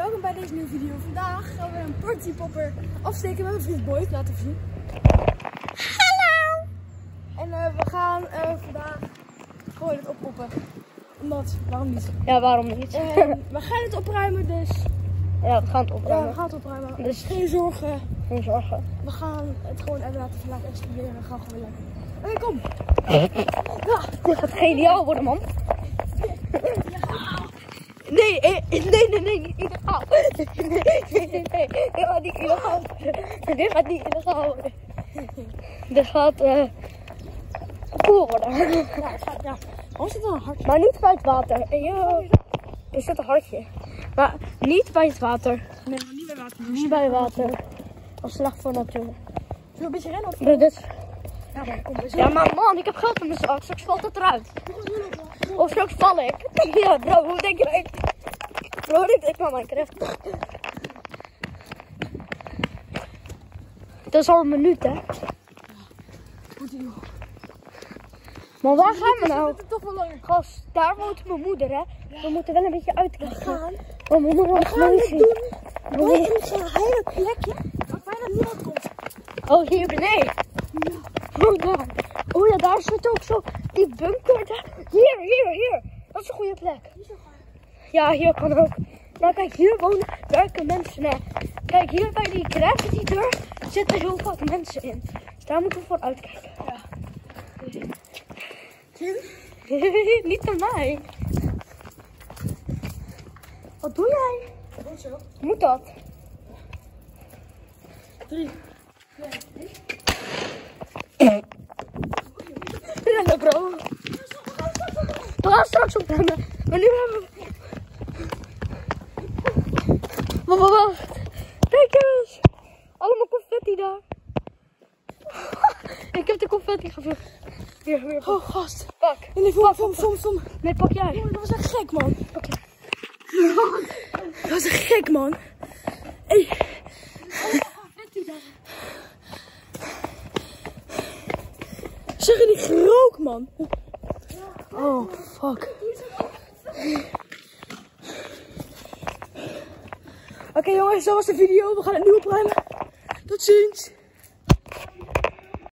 welkom bij deze nieuwe video. Vandaag gaan we een partypopper afsteken met mijn vriend Boy. Laten we zien. Hallo! En we gaan vandaag gewoon het oppoppen. Omdat, waarom niet? Ja, waarom niet? We gaan het opruimen, dus... Ja, we gaan het opruimen. Ja, we gaan het opruimen. Dus geen zorgen. Geen zorgen. We gaan het gewoon even laten exploderen en gaan gewoon lekker. Oké, kom. Dit gaat geniaal worden, man. Nee, niet illegaal. Nee, dit gaat niet illegaal worden. Dit gaat niet illegaal worden. Dit gaat cool worden. Ja. Oh, zit er een hartje? Maar niet bij het water. Er zit een hartje. Maar niet bij het water. Nee, maar niet bij water. Niet bij water. Dat is slecht voor natuur. Zullen we een beetje rennen? Of... Nee, dit... Ja, maar kom. Ja, maar man, ik heb geld in mijn zak. Straks valt het eruit. Of straks val ik. Ja, bro, hoe denk je? Bro, dit is maar Minecraft. Dat is al een minuut, hè? Maar waar gaan we nou? Gast, daar woont mijn moeder, hè? We moeten wel een beetje uitkijken. We moeten ons zien. We gaan een hele plekje waar bijna niemand komt. Oh, hier beneden? Ja. Oh, daar. Oh ja, daar zit ook zo die bunker. Hier. Dat is een goede plek. Ja, hier kan ook. Nou, kijk, hier werken mensen, hè. Kijk, hier bij die gravity deur zitten heel vaak mensen in. Dus daar moeten we voor uitkijken. Ja. Niet van mij. Wat doe jij? Goed zo. Moet dat? 3, 2, 1. Rennen, bro. We gaan straks oprennen. Maar nu hebben we... Wacht. Kijk eens. Allemaal confetti daar. Ik heb de confetti gevlucht. Hier. Oh, gast. Pak. Nee, kom. Nee, pak jij. Oh, dat was echt gek, man. Dat was echt gek, man. Hey. Zeg je die rook, man? Oh, fuck. Oké, jongens, dat was de video. We gaan het nu opruimen. Tot ziens.